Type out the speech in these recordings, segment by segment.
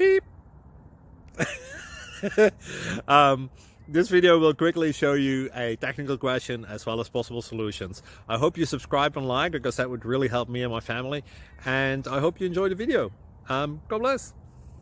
Beep. This video will quickly show you a technical question as well as possible solutions. I hope you subscribe and like, because that would really help me and my family. And I hope you enjoy the video. God bless.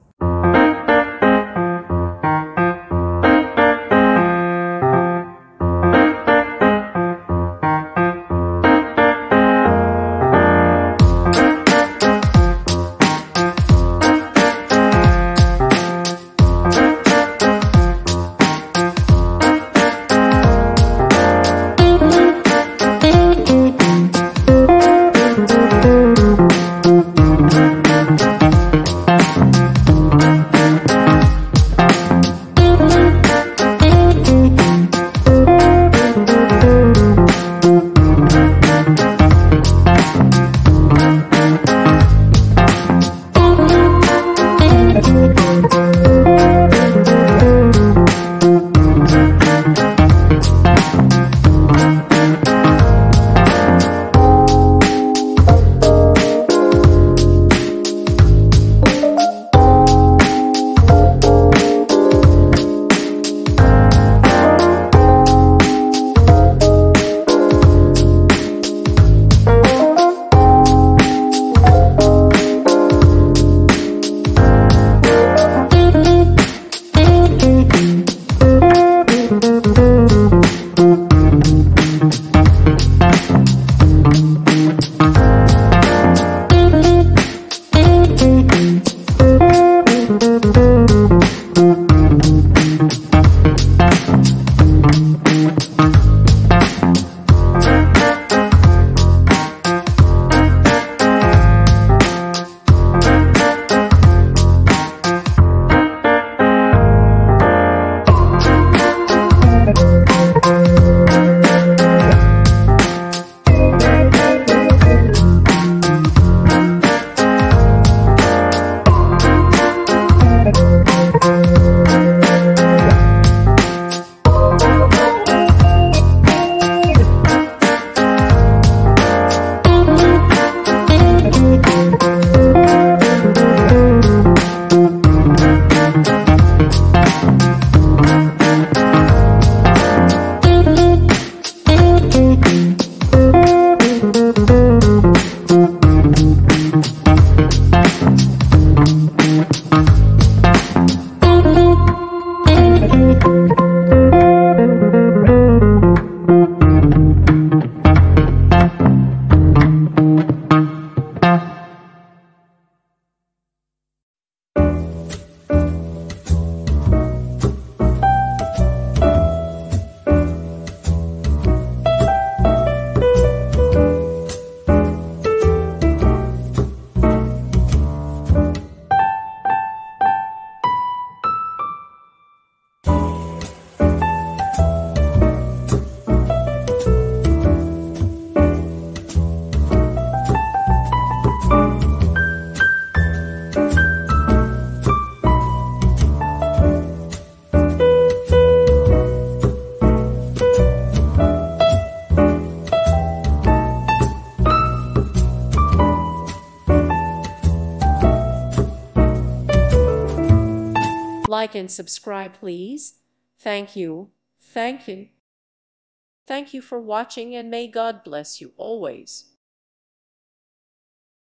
Like and subscribe, please. Thank you. Thank you. Thank you for watching, and may God bless you always.